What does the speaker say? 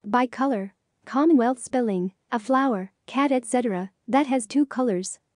Bicolor. Commonwealth spelling, a flower, cat etc. that has two colors.